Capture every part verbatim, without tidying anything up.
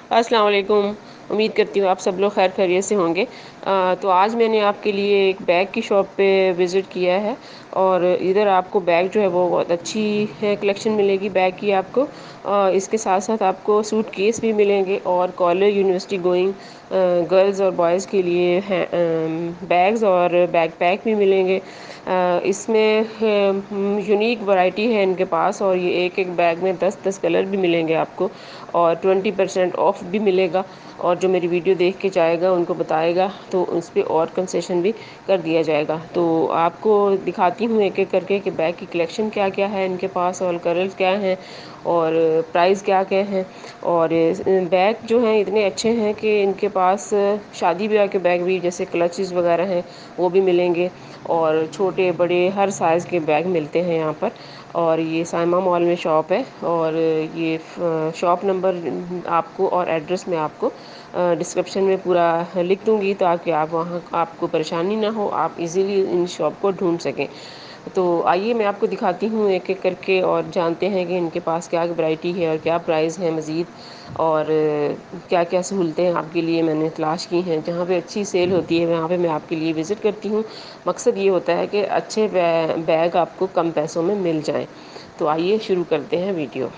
अस्सलाम वालेकुम। उम्मीद करती हूँ आप सब लोग खैर खैरियत से होंगे। आ, तो आज मैंने आपके लिए एक बैग की शॉप पे विज़िट किया है और इधर आपको बैग जो है वो बहुत अच्छी है कलेक्शन मिलेगी बैग की आपको। आ, इसके साथ साथ आपको सूट केस भी मिलेंगे और कॉलेज यूनिवर्सिटी गोइंग गर्ल्स और बॉयज़ के लिए हैं बैग्स और बैग पैक भी मिलेंगे। आ, इसमें यूनिक वैरायटी है इनके पास और ये एक एक बैग में दस दस कलर भी मिलेंगे आपको और ट्वेंटी परसेंट ऑफ भी मिलेगा। और जो मेरी वीडियो देख के जाएगा उनको बताएगा तो उस पर और कंसेशन भी कर दिया जाएगा। तो आपको दिखाती हूँ एक एक करके कि बैग की कलेक्शन क्या क्या है इनके पास और कलर्स क्या हैं और प्राइस क्या क्या हैं। और बैग जो हैं इतने अच्छे हैं कि इनके पास शादी ब्याह के बैग भी जैसे क्लचेस वगैरह हैं वो भी मिलेंगे और छोटे बड़े हर साइज़ के बैग मिलते हैं यहाँ पर। और ये साइमा मॉल में शॉप है और ये शॉप नंबर आपको और एड्रेस में आपको डिस्क्रिप्शन में पूरा लिख दूँगी ताकि आप वहाँ आपको परेशानी ना हो, आप इजीली इन शॉप को ढूंढ सकें। तो आइए मैं आपको दिखाती हूँ एक एक करके और जानते हैं कि इनके पास क्या वैरायटी है और क्या प्राइस है मज़ीद और क्या क्या सहूलतें आपके लिए मैंने तलाश की हैं। जहाँ पे अच्छी सेल होती है वहाँ पे मैं आपके लिए विज़िट करती हूँ। मकसद ये होता है कि अच्छे बैग आपको कम पैसों में मिल जाएं। तो आइए शुरू करते हैं वीडियो।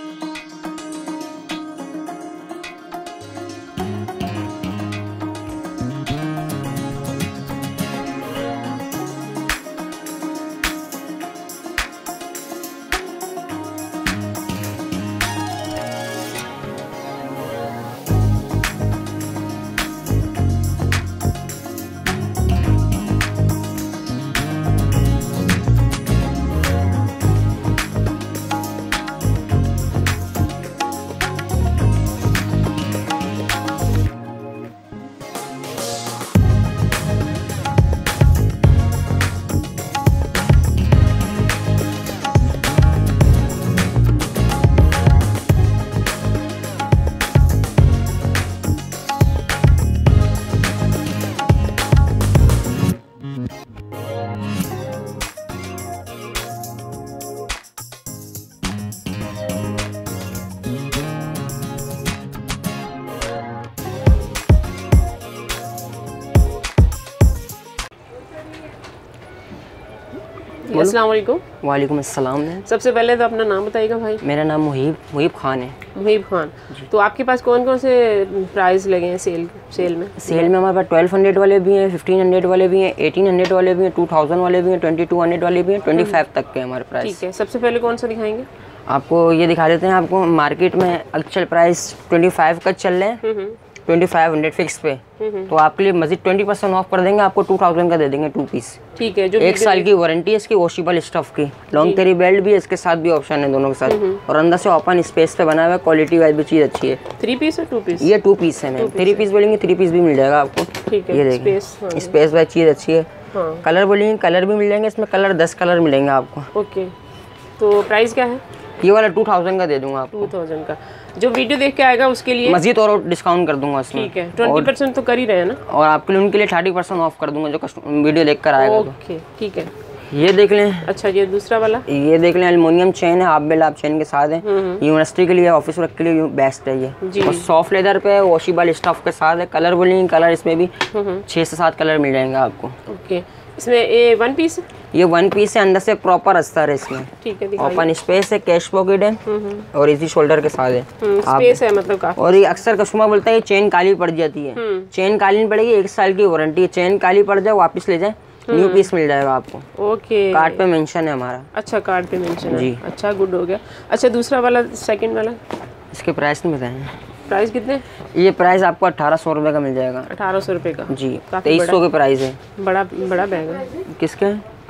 अस्सलाम वालेकुम। वालेकुम अस्सलाम। सबसे पहले तो अपना नाम बताइएगा भाई। मेरा नाम मुहीब मुहीब खान है। मुहीब खान। तो आपके पास कौन कौन से प्राइस लगे हैं सेल सेल में? सेल में हमारे पास ट्वेल्व हंड्रेड वाले भी हैं, फिफ्टीन हंड्रेड वाले भी हैं, एटीन हंड्रेड वाले भी हैं, टू थाउजेंड वाले भी हैं, ट्वेंटी टू हंड्रेड वाले भी हैं, ट्वेंटी फाइव तक के हमारे प्राइस। ठीक है, सबसे पहले कौन सा दिखाएंगे? आपको ये दिखा देते हैं। आपको मार्केट में एक्चुअल प्राइस ट्वेंटी फाइव का चल रहे हैं, ट्वेंटी फाइव हंड्रेड फिक्स पे। तो आपके लिए मजीद ट्वेंटी परसेंट ऑफ कर देंगे, आपको टू थाउजेंड का दे देंगे टू पीस। ठीक है। जो एक साल की वारंटी है इसकी, वॉशेबल स्टफ की, लॉन्ग कैरी बेल्ट भी है इसके साथ, भी ऑप्शन है दोनों के साथ। और अंदर से ओपन स्पेस पे बना हुआ है, क्वालिटी वाइज भी चीज़ अच्छी है। थ्री पीस है टू पीस? ये टू पीस है मैम। थ्री पीस बोलेंगे थ्री पीस भी मिल जाएगा आपको। ठीक है। ये देखिए स्पेस वाइज चीज़ अच्छी है। हाँ। कलर बोलेंगे कलर भी मिल जाएंगे इसमें, कलर दस कलर मिलेंगे आपको। ओके। तो प्राइस क्या है? ये वाला टू थाउजेंड का दे दूंगा आपको। टू थाउजेंड का। जो वीडियो देख के आएगा उसके लिए मजीद और डिस्काउंट कर दूंगा इसमें। ठीक है। ट्वेंटी परसेंट तो कर ही रहे हैं ना? और आपके लिए उनके लिए थर्टी परसेंट ऑफ कर दूंगा जो वीडियो देख कर आएगा। ओके ठीक है। ये देख लें। अच्छा, ये दूसरा वाला ये देख लें, एल्युमिनियम चेन है, हाफ बेल आप चेन के साथ है। यूनिवर्सिटी के लिए, ऑफिस वर्क के लिए बेस्ट है ये। और सॉफ्ट लेदर पे वॉशेबल स्टफ के साथ है। कलर बोलेंगे कलर इसमें भी छः से सात कलर मिल जाएंगे आपको। ओके। इसमें ये वन पीस है? ये वन पीस है, अंदर से प्रॉपर अस्तर है इसमें। ठीक है। ओपन स्पेस है, कैश पॉकेट है और इजी शोल्डर के साथ है। स्पेस है मतलब काफी। और ये अक्सर कस्टमर बोलता है ये चेन काली पड़ जाती है। चेन काली नहीं पड़ेगी, एक साल की वारंटी है। चेन काली पड़ जाए वापस ले जाए, न्यू पीस मिल जाएगा आपको। ओके। कार्ड पे मेंशन है हमारा। अच्छा, कार्ड पे मेंशन है जी। अच्छा, गुड हो गया। अच्छा, दूसरा वाला सेकंड वाला इसके प्राइस नहीं बताएं। प्राइस कितने? ये प्राइस आपको अठारह सौ रुपये का मिल जाएगा। अठारह सौ रुपये का? जी। तेईस सौ के प्राइस है। बड़ा बड़ा बैग है। किसके?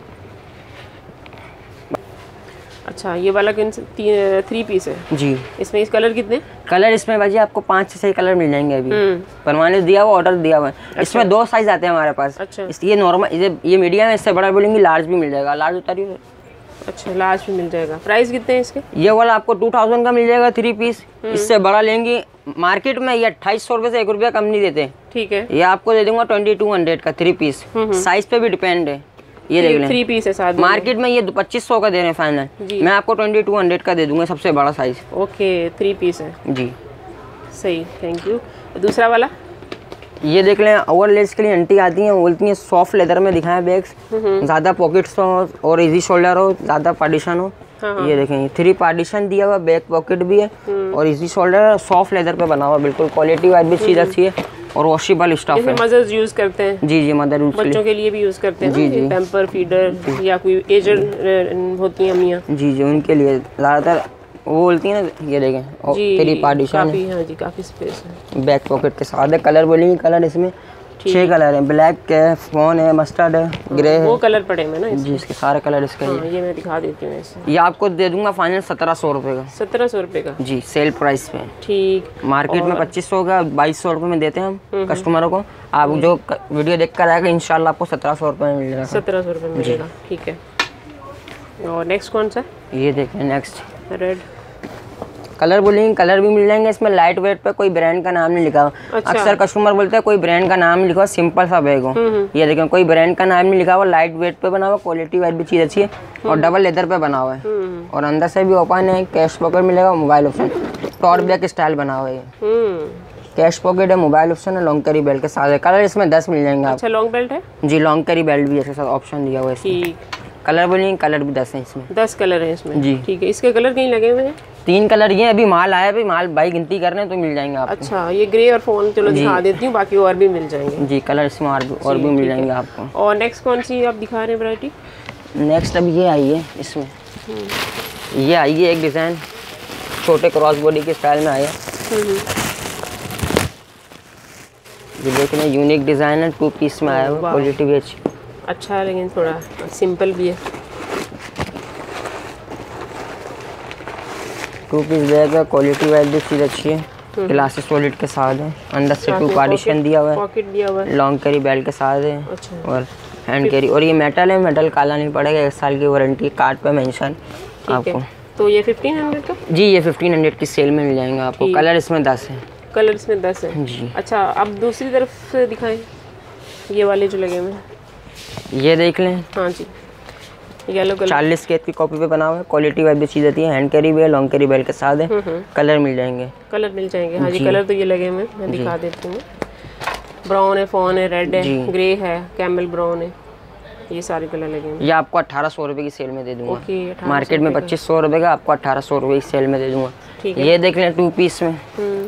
अच्छा, ये वाला किन थ्री पीस है? जी। इसमें इस कलर कितने? कलर इसमें भाजी आपको पाँच से छह कलर मिल जाएंगे अभी। परमानेंट दिया हुआ, ऑर्डर दिया हुआ है। अच्छा। इसमें दो साइज आते हैं हमारे पास। अच्छा। ये नॉर्मल, ये ये मीडियम है, इससे बड़ा बोलेंगे लार्ज भी मिल जाएगा। लार्ज उतारिए। अच्छा, लार्ज भी मिल जाएगा। प्राइस कितने हैं इसके? ये वाला आपको टू थाउजेंड का मिल जाएगा थ्री पीस। इससे बड़ा लेंगे मार्केट में ये अट्ठाईस सौ रुपये से एक रुपया कम नहीं देते। ठीक है। ये आपको दे दूंगा ट्वेंटी टू हंड्रेड का थ्री पीस। साइज पे भी डिपेंड है। ये देख लें, थ्री पीस है साथ में। मार्केट में ये पच्चीस सौ का दे रहे हैं फाइनल, मैं आपको ट्वेंटी टू हंड्रेड का दे दूंगा, सबसे बड़ा साइज। ओके, थ्री पीस है जी। सही, थैंक यू। दूसरा वाला ये देख लें, ओवर लेस के लिए आंटी आती हैं, बोलती हैं सॉफ्ट लेदर में दिखाएं बैग्स, ज़्यादा पॉकेट्स हो और इजी शोल्डर हो, ज़्यादा पार्टीशन हो। हाँ हाँ। ये देखें, थ्री पार्टीशन दिया हुआ, बैक पॉकेट भी है और इजी शोल्डर, सॉफ्ट लेदर पे बना हुआ, बिल्कुल क्वालिटी वाइज भी चीज़ अच्छी है और वॉशेबल स्टफ है। मदर्स यूज करते हैं। जी जी, मदर यूज, बच्चों के लिए भी यूज करते हैं जी जी, पैम्पर फीडर या कोई एजड होती हैं अम्मियाँ, जी जी, उनके लिए ज़्यादातर वो बोलती है ना। ये देखें, थ्री पार्टीशन, काफी, हाँ जी, काफी स्पेस है, बैक पॉकेट के साथ है। कलर बोलेंगे, कलर इसमें छह कलर है, ब्लैक है, फोन है, मस्टर्ड है, ग्रे है, वो कलर पड़े हैं ना जी, इसके सारे कलर इसके। हाँ, ये मैं दिखा देती हूँ ऐसे। ये आपको दे दूंगा फाइनल सत्रह सौ रुपये का। सत्रह सौ रुपये का, जी, सेल प्राइस पे। ठीक, मार्केट में पच्चीस सौ का बाईस सौ रुपये में देते हैं हम कस्टमरों को। आप जो वीडियो देख कर आएगा इंशाल्लाह आपको सत्रह सौ रुपये में मिलेगा। सत्रह सौ रुपये मिलेगा, ठीक है। और नेक्स्ट कौन सा? ये देखें, नेक्स्ट रेड कलर बोलेंगे, कलर भी मिल जाएंगे इसमें। लाइट वेट पे कोई ब्रांड का नाम नहीं लिखा हुआ। अच्छा। अक्सर कस्टमर बोलते हैं कोई ब्रांड का नाम नहीं लिखा हुआ, सिंपल सा बैग हो। ये देखें, कोई ब्रांड का नाम नहीं लिखा हुआ, लाइट वेट पे बना हुआ, क्वालिटी वाइज भी चीज़ अच्छी है और डबल लेदर पे बना हुआ है और अंदर से भी ओपन है, कैश पॉकेट मिलेगा, mobile option, tote bag style बना हुआ है। कैश पॉकेट है, मोबाइल ऑप्शन है, लॉन्ग कैरी बेल्ट के साथ है। कलर इसमें दस मिल जाएंगे। अच्छा, लॉन्ग बेल्ट है जी, लॉन्ग कैरी बेल्ट भी इसके साथ ऑप्शन दिया हुआ है। कलर बोलेंगे, कलर भी दस है इसमें, दस कलर है इसमें, जी, ठीक है। इसके कलर कहीं लगे हुए हैं? तीन कलर ये अभी माल आया, अभी माल भाई गिनती कर रहे हैं तो मिल जाएंगे आपको। अच्छा, ये ग्रे और फोन चलो दिखा देती हूँ, बाकी और भी मिल जाएंगे, जी, कलर इसमें और भी, और भी मिल जाएंगे आपको। और नेक्स्ट कौन सी आप दिखा रहे हैं वैरायटी? नेक्स्ट अब ये आई है, इसमें ये आई है एक डिज़ाइन, छोटे क्रॉस बॉडी के स्टाइल में आया। ये देखने यूनिक डिज़ाइन है, टू पीस में आया हुआ, क्वालिटी भी अच्छी, अच्छा है, लेकिन थोड़ा सिंपल भी है। टू पीस बैग है, क्वालिटी वाइज भी चीज़ अच्छी है, ग्लासेस सॉलिड के साथ है, अंदर से टू पार्टीशन दिया हुआ है, पॉकेट दिया हुआ है, लॉन्ग कैरी बेल्ट के साथ है। अच्छा। और हैंड कैरी, और ये मेटल है, मेटल काला नहीं पड़ेगा, एक साल की वारंटी, कार्ड पे मेंशन आपको। तो ये फिफ्टीन हंड्रेड का, जी, ये फिफ्टीन हंड्रेड की सेल में मिल जाएंगे आपको। कलर इसमें दस है, कलर इसमें दस है, जी। अच्छा, अब दूसरी तरफ से दिखाएं, ये वाले जो लगे हुए हैं, ये देख लें। हाँ जी, येलो कलर, चालीस स्केच की कॉपी पे बना हुआ है, क्वालिटी वाइज भी चीज़ आती है, हैंड कैरी भी है, लॉन्ग कैरी बेल्ट के साथ है। कलर मिल जाएंगे, कलर मिल जाएंगे, हाँ जी, कलर तो ये लगे हुए, मैं दिखा देती हूँ। ब्राउन है, फोन है, रेड है, ग्रे है, कैमल ब्राउन है, ये सारे कलर लगे हैं। ये आपको अठारह सौ रुपये की सेल में दे दूंगा। मार्केट में पच्चीस सौ रुपये का, आपको अठारह सौ रुपये की सेल में दे दूंगा। ये देख लें, टू पीस में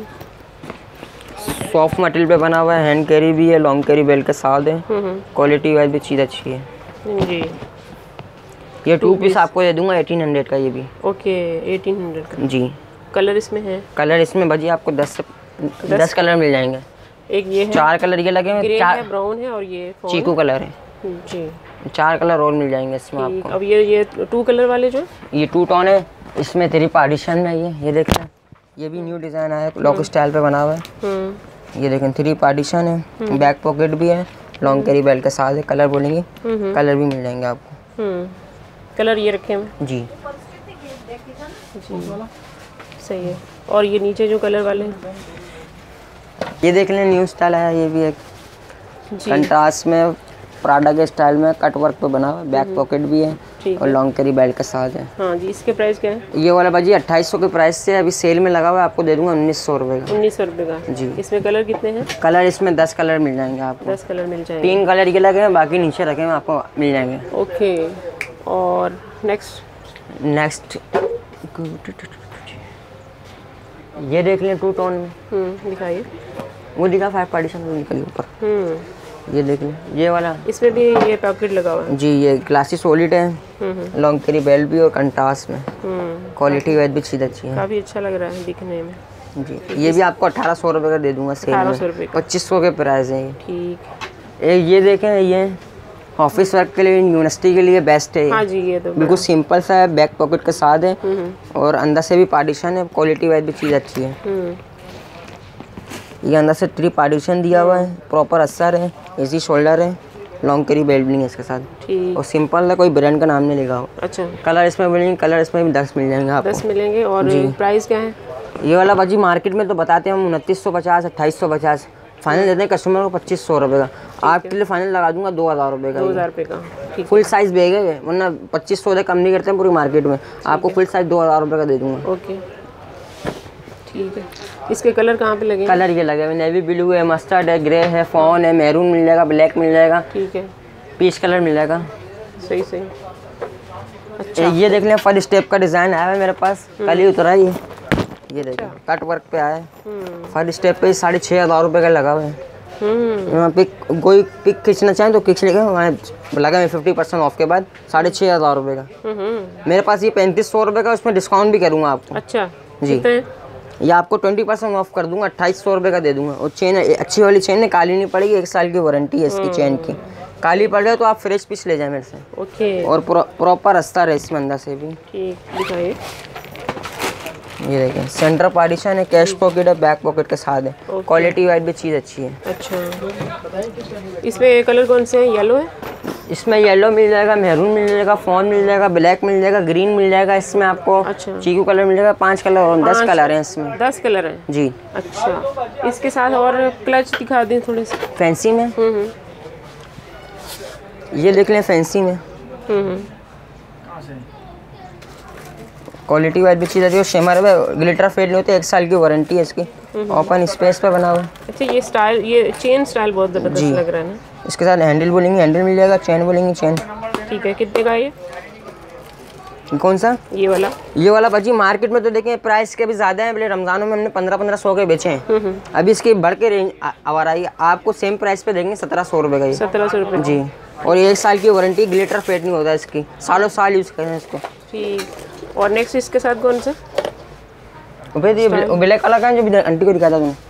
सॉफ्ट मटेरियल पे बना हुआ है, हैंड कैरी भी है, लॉन्ग कैरी बेल्ट के साथ है, क्वालिटी वाइज भी चीज़ अच्छी है, जी। ये टू पीस आपको दे दूंगा एटीन हंड्रेड का, ये भी। ओके, एटीन हंड्रेड का, जी। कलर इसमें है, कलर इसमें भाजी आपको दस से दस कलर मिल जाएंगे। एक ये है, चार कलर ये लगे हैं, चार ब्राउन है और ये चीकू कलर है, जी। चार कलर और मिल जाएंगे इसमें आपको। अब ये ये टू कलर वाले जो, ये टू टोन है, इसमें थ्री पार्टीशन में ये ये देख रहे हैं, ये भी न्यू डिज़ाइन आया है, लॉक स्टाइल पे बना हुआ है। ये देखें, थ्री पार्टीशन है, बैक पॉकेट भी है, लॉन्ग कैरी बेल्ट के साथ है। कलर बोलेंगे, कलर भी मिल जाएंगे आपको। कलर ये रखे हैं, जी, जी, सही है। और ये नीचे जो कलर वाले हैं, ये देख लें, न्यू स्टाइल आया, ये भी एक कंट्रास्ट में प्राडा के स्टाइल में कट वर्क पे बना हुआ है, बैक पॉकेट भी है और लॉन्ग कैरी बेल्ट के साथ है। हाँ जी, इसके प्राइस क्या है? ये वाला भाजी अट्ठाईस सौ के प्राइस से अभी सेल में लगा हुआ है, आपको दे दूंगा उन्नीस सौ रुपये का। उन्नीस सौ रुपये का, जी। इसमें कलर कितने हैं? कलर इसमें दस कलर मिल जाएंगे आपको। दस कलर मिल जाएंगे, तीन कलर के लगे हैं, बाकी नीचे रखे हैं, आपको मिल जाएंगे। ओके, और नेक्स्ट नेक्स्ट ये देख लें, टू टोन में, दिखाइए, वो दिखा फाइव पार्टीशन में निकली ऊपर, ये देख लें, ये वाला, इसमें भी ये पॉकेट लगा हुआ है, जी। ये ग्लासेस सॉलिड है, लॉन्ग कैरी बेल्ट भी और कंट्रास्ट में, क्वालिटी वाइज भी चीज़ अच्छी है, काफ़ी अच्छा लग रहा है दिखने में, जी। ये भी आपको अठारह सौ रुपये का दे दूंगा सेल में, पच्चीस सौ के प्राइस है ये, ठीक। एक ये देखें, ये ऑफिस वर्क के लिए, यूनिवर्सिटी के लिए बेस्ट है। हाँ जी, ये तो बिल्कुल सिंपल सा है, बैक पॉकेट के साथ है और अंदर से भी पार्टीशन है, क्वालिटी वाइज भी चीज़ अच्छी है। ये अंदर से थ्री पार्टीशन दिया हुआ है, प्रॉपर अस्तर है, इजी शोल्डर है, लॉन्ग कैरी बेल्ट नहीं है इसके साथ, और सिंपल है, कोई ब्रांड का नाम नहीं लिखा हो। अच्छा, कलर इसमें मिलेंगे, कलर इसमें भी दस मिल जाएंगे आपको। दस मिलेंगे, और प्राइस क्या है? ये वाला भाजी मार्केट में तो बताते हैं हम उनतीस सौ पचास, अट्ठाईस सौ पचास, फाइनल देते हैं कस्टमर को पच्चीस सौ रुपये का। आपके लिए फाइनल लगा दूंगा दो हज़ार रुपये का। दो हज़ार रुपये का फुल साइज़ बैग है, वरना पच्चीस सौ से कम नहीं करते हैं पूरी मार्केट में। आपको फुल साइज़ दो हज़ार रुपये का दे दूँगा। ओके, ठीक है। इसके कलर कहाँ पे लगे? कलर ये लगे हुए नेवी ब्लू है, मस्टर्ड है, ग्रे है, फॉन है, मैरून मिल जाएगा, ब्लैक मिल जाएगा, ठीक है, पीच कलर मिल जाएगा। सही सही। अच्छा, ये देख लें फर्स्ट स्टेप का डिज़ाइन आया है मेरे पास, कल ही उतरा है ये ये देखिए कट वर्क पे आया है। फर्स्ट स्टेप पे साढ़े छः हज़ार रुपये का लगा हुआ है। वहाँ पिक कोई पिक खींचना चाहें तो खींच लेगा, वहाँ लगा है फिफ्टी परसेंट ऑफ के बाद साढ़े छः हज़ार रुपये का। मेरे पास ये पैंतीस सौ रुपये का, उसमें डिस्काउंट भी करूँगा आपको। अच्छा जी, ये आपको ट्वेंटी परसेंट ऑफ कर दूंगा, अट्ठाईस सौ रुपये का दे दूंगा। और चेन अच्छी वाली चेन है, काली नहीं पड़ेगी, एक साल की वारंटी है इसकी चेन की। काली पड़ जाए तो आप फ्रेश पीस ले जाए मेरे से। ओके। और प्रॉपर रास्ता है इसमें अंदर से भी। ठीक, दिखाइए। ये देखें सेंटर पार्टीशन है, कैश पॉकेट है, बैक पॉकेट के साथ है, क्वालिटी वाइज भी चीज़ अच्छी है। अच्छा, इसमें कलर कौन से हैं? येलो है, इसमें येलो मिल जाएगा, मैरून मिल जाएगा, फॉन मिल जाएगा, ब्लैक मिल जाएगा, ग्रीन मिल जाएगा, इसमें आपको अच्छा, चीकू कलर मिल जाएगा। पांच कलर और दस कलर हैं इसमें। दस कलर हैं जी। अच्छा, इसके साथ और क्लच दिखा दें थोड़े से फैंसी में। ये देख लें फैंसी में, क्वालिटी वाइज भी चीज़ है। शिमर में ग्लिटर फेड नहीं होते, एक साल की वारंटी है इसकी, ओपन स्पेस पे बना हुआ है। अच्छा, ये स्टाइल, ये चेन स्टाइल बहुत ज़बरदस्त लग रहा है ना। इसके साथ हैंडल बोलेंगे हैंडल मिल जाएगा, चेन बोलेंगे चेन। ठीक है, कितने का ये? कौन सा? ये वाला। ये वाला भाजी मार्केट में तो देखें प्राइस के भी ज़्यादा है, बोले रमज़ानों में हमने पंद्रह पंद्रह सौ के बेचे हैं। अभी इसकी बढ़ के रेंज आ रही है, आपको सेम प्राइस पे देंगे सत्रह सौ रुपये का ये। सत्रह सौ रुपये जी। और एक साल की वारंटी, ग्लिटर फेड नहीं होता इसकी, सालों साल यूज़ करें इसको। ठीक। और नेक्स्ट इसके साथ कौन सा? ये ब्लैक कलर का जो भी आंटी को दिखाता तुमने,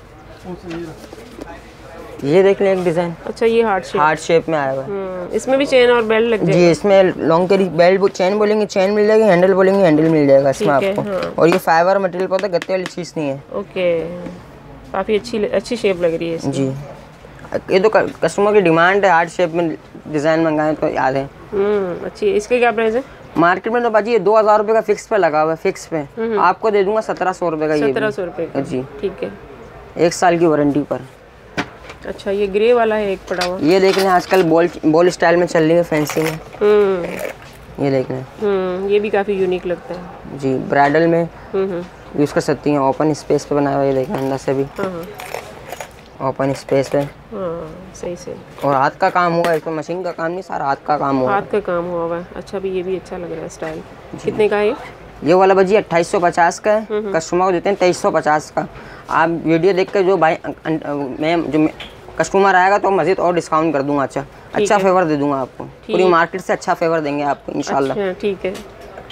ये देख लें एक डिज़ाइन। अच्छा, ये हार्ट शेप, हार्ट शेप में आया हुआ है। इसमें भी चेन और बेल्ट लग जाएगा। जी, इसमें लॉन्ग कैरी बेल्ट चेन बोलेंगे चेन मिल जाएगी, हैंडल बोलेंगे हैंडल मिल जाएगा इसमें आपको। हाँ। और ये फाइबर मटेरियल पता है, गत्ते वाली चीज़ नहीं है। ओके, काफ़ी अच्छी अच्छी शेप लग रही है इसकी। जी, ये तो कस्टमर की डिमांड है, हार्ट शेप में डिज़ाइन मंगाए तो याद है। हम्म, अच्छी। इसके क्या प्राइस है? मार्केट में तो बाजी ये दो हज़ार रुपये का फिक्स पे लगा हुआ है, फिक्स पे। आपको दे दूंगा सत्रह सौ रुपये का। ये सत्रह सौ रुपये का। जी, ठीक है, एक साल की वारंटी पर। अच्छा, ये ग्रे वाला है एक पड़ा हुआ। ये देख लें, आजकल बॉल बॉल स्टाइल में चल रही है फैंसी में। ये देख लें। हम्म, ये भी काफ़ी यूनिक लगता है। जी, ब्राइडल में यूज़ कर सकती हैं, ओपन स्पेस पे बनाया हुआ। ये देखें अंदर से भी ओपन स्पेस है। हाँ, सही से। और हाथ का काम हुआ है, तो मशीन का काम नहीं, सारा हाथ का काम हुआ है। हाथ का काम हुआ हुआ है। अच्छा, भी ये भी अच्छा लग रहा है स्टाइल। कितने का है? ये वाला भाजी अट्ठाईस सौ पचास का है, कस्टमर को देते हैं तेईस सौ पचास का। आप वीडियो देख कर जो भाई मैं जो कस्टमर आएगा तो मज़ीद और डिस्काउंट कर दूंगा। अच्छा अच्छा फेवर दे दूंगा आपको, पूरी मार्केट से अच्छा फेवर देंगे आपको इंशाल्लाह। ठीक है।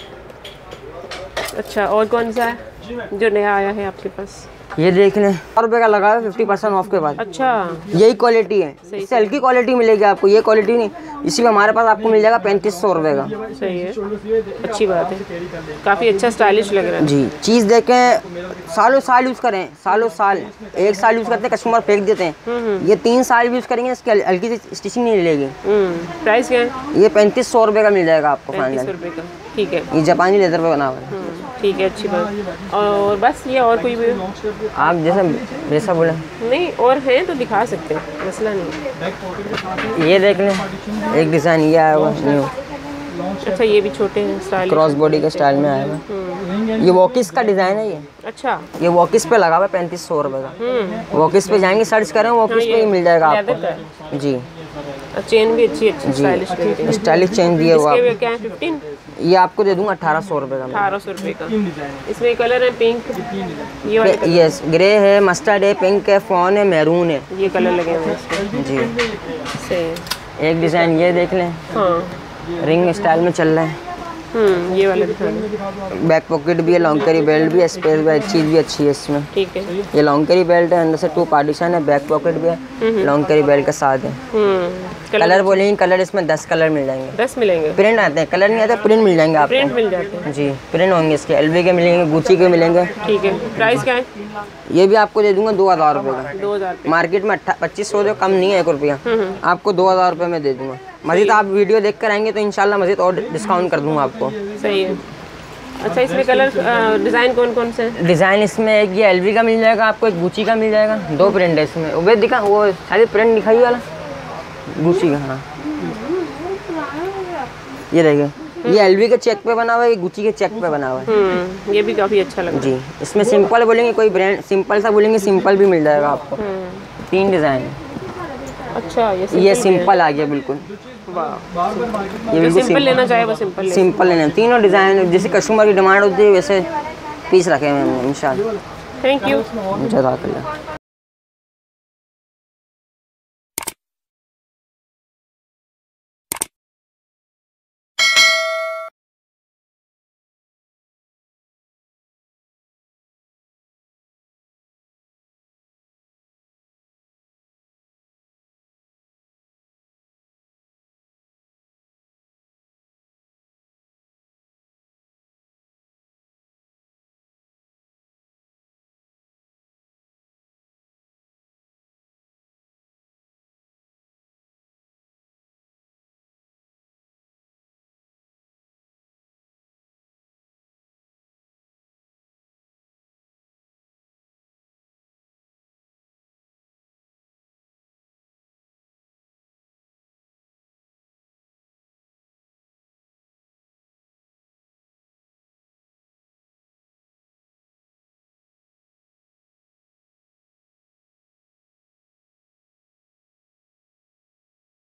अच्छा, और कौन सा है जो नया आया है आपके पास? ये देख लें, सौ रुपये का लगा है फिफ्टी परसेंट ऑफ के बाद। अच्छा, यही क्वालिटी है, इससे हल्की क्वालिटी मिलेगी आपको, ये क्वालिटी नहीं। इसी में हमारे पास आपको मिल जाएगा पैंतीस सौ रुपये का। सही है, अच्छी बात है, काफ़ी अच्छा स्टाइलिश लग रहा है। जी, चीज़ देखें, सालों साल यूज़ करें, सालों साल। एक साल यूज़ करते हैं, कस्टमर फेंक देते हैं। ये तीन साल यूज़ करेंगे, इसकी हल्की सी स्टिचिंग नहीं मिलेगी। प्राइस क्या है? ये पैंतीस सौ रुपये का मिल जाएगा आपको फाइनल। रुपये का, ठीक है। ये जापानी लेदर पे बना हुआ है। ठीक है, अच्छी बात। और बस ये, और कोई भी आप जैसा जैसा बोले? नहीं, और हैं तो दिखा सकते हैं, मसला नहीं। ये देख लें, एक डिज़ाइन ये आया हुआ न्यू। अच्छा, ये भी छोटे हैं, स्टाइल क्रॉस बॉडी के स्टाइल में आया हुआ। ये वॉकिस का डिज़ाइन है ये। अच्छा, ये वॉकिस पे लगा हुआ है पैंतीस सौ रुपये का। वॉकिस पे जाएंगे, सर्च करें, वॉकिस पे ही मिल जाएगा आपको। जी, चेन भी अच्छी अच्छी स्टाइलिश लग रही है। स्टाइलिश चेन दिए हुआ। इसके क्या है? फिफ्टीन। ये आपको दे दूंगा अठारह सौ रुपये का। अठारह सौ रुपये का। इसमें कलर है पिंक, ये वाला कलर। यस, ग्रे है, मस्टर्ड है, पिंक है, फॉन है, मैरून है। ये कलर लगे हुए हैं इसमें। जी, सही। एक डिज़ाइन ये देख लें। हाँ, रिंग स्टाइल में चल रहा है। हम्म, ये वाला दिखा दो। बैक पॉकेट भी है, लॉन्ग कैरी बेल्ट भी है, स्पेस भी चीज़ भी अच्छी है इसमें। ठीक है। ये लॉन्ग कैरी बेल्ट है, अंदर से टू पार्टीशन है, बैक पॉकेट भी है, लॉन्ग कैरी बेल्ट के साथ है। कलर, कलर बोलेंगे, कलर इसमें दस कलर मिल जाएंगे। दस मिलेंगे? प्रिंट आते हैं, कलर नहीं आते, प्रिंट मिल जाएंगे आपको। प्रिंट मिल जाते हैं? जी, प्रिंट होंगे इसके, एलवी के मिलेंगे, गुची के मिलेंगे। ठीक है। प्राइस क्या है? ये भी आपको दे दूंगा दो हज़ार रुपये का। दो हज़ार मार्केट में पच्चीस सौ कम नहीं है, एक रुपया आपको दो हज़ार रुपये में दे दूंगा। मजीद आप वीडियो देख कर आएंगे तो इंशाल्लाह मजीद और डिस्काउंट कर दूंगा आपको। सही है। अच्छा, इसमें कलर डिज़ाइन कौन कौन से हैं? डिज़ाइन इसमें एक ये एलवी का मिल जाएगा आपको, एक गुची का मिल जाएगा, दो प्रिंट है इसमें। वो दिखा, वो सारी प्रिंट दिखाई वाला गुची का। हाँ, ये देखिए, ये एलवी के चेक पे बना हुआ है, ये गुची के चेक पे बना हुआ है। ये भी काफी अच्छा लग रहा है जी। इसमें सिंपल बोलेंगे, कोई ब्रांड सिंपल सा बोलेंगे, सिंपल भी मिल जाएगा आपको। तीन डिजाइन है। अच्छा, ये सिंपल, ये सिंपल आ गया बिल्कुल। वाह, ये बिल्कुल सिंपल लेना चाहे वो सिंपल ले। सिंपल लेना, तीनों डिजाइन जैसे कस्टमर की डिमांड होती है वैसे पीस रखे हैं इंशाल्लाह। Thank you. जज़ाकल्लाह।